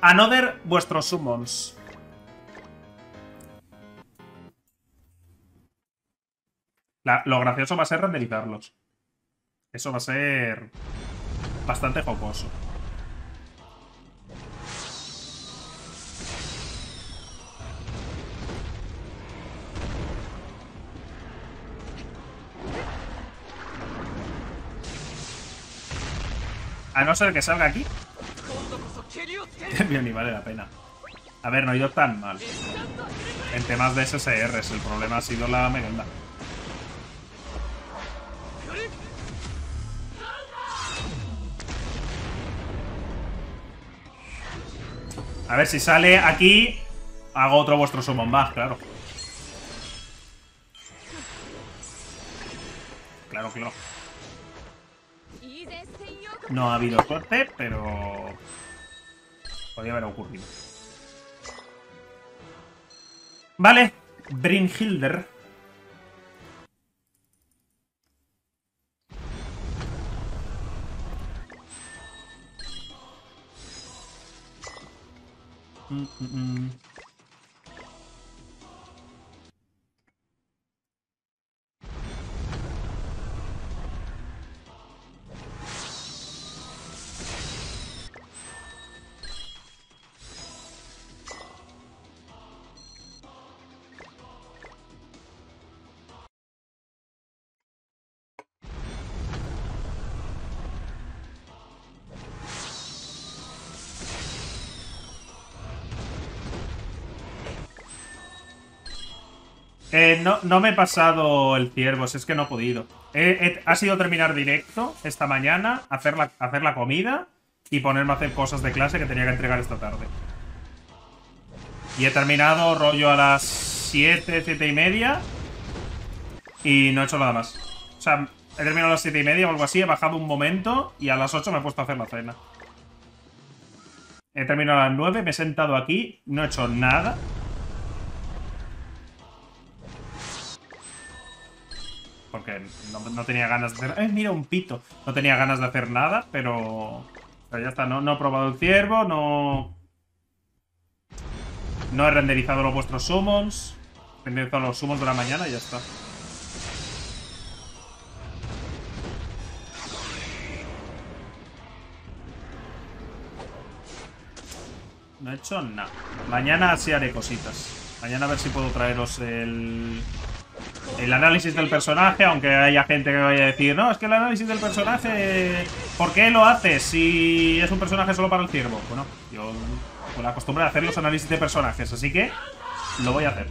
Another vuestros summons. Lo gracioso va a ser renderizarlos. Eso va a ser bastante jocoso. A no ser que salga aquí. Bien, ni vale la pena. A ver, no ha ido tan mal. En temas de SSRs, el problema ha sido la merenda. A ver, si sale aquí, hago otro vuestro summon back, claro. Claro, claro. No ha habido suerte, pero podría haber ocurrido. Vale, Brynhilder. No me he pasado el ciervo, si es que no he podido. Ha sido terminar directo esta mañana, hacer la comida y ponerme a hacer cosas de clase que tenía que entregar esta tarde. Y he terminado rollo a las 7, 7 y media y no he hecho nada más. O sea, he terminado a las 7 y media o algo así, he bajado un momento y a las 8 me he puesto a hacer la cena. He terminado a las 9, me he sentado aquí, no he hecho nada. Porque no tenía ganas de hacer... mira, un pito. No tenía ganas de hacer nada, pero ya está. No he probado el ciervo, no he renderizado los vuestros summons. He renderizado los summons de la mañana y ya está. No he hecho nada. Mañana sí haré cositas. Mañana a ver si puedo traeros el análisis del personaje, aunque haya gente que vaya a decir, no, es que el análisis del personaje, ¿por qué lo haces si es un personaje solo para el ciervo? Bueno, yo con la costumbre de hacer los análisis de personajes, así que lo voy a hacer.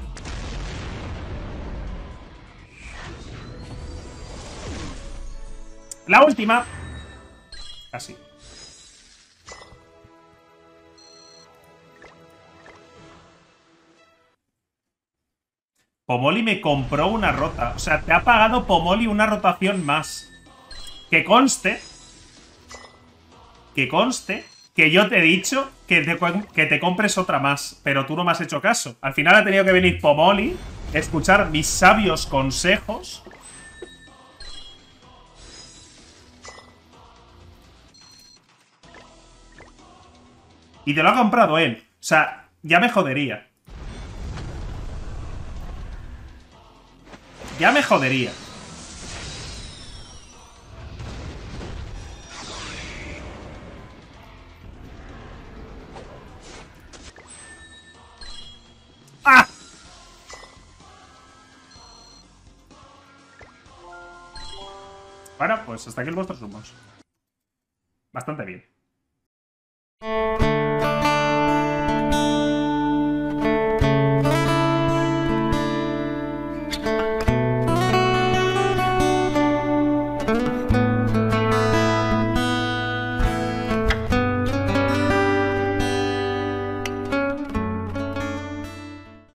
La última. Así. Pomoli me compró una rota. O sea, te ha pagado Pomoli una rotación más. Que conste que yo te he dicho que te compres otra más. Pero tú no me has hecho caso. Al final ha tenido que venir Pomoli, escuchar mis sabios consejos. Y te lo ha comprado él. O sea, ya me jodería. Ya me jodería. ¡Ah! Bueno, pues hasta aquí el vuestro summons. Bastante bien.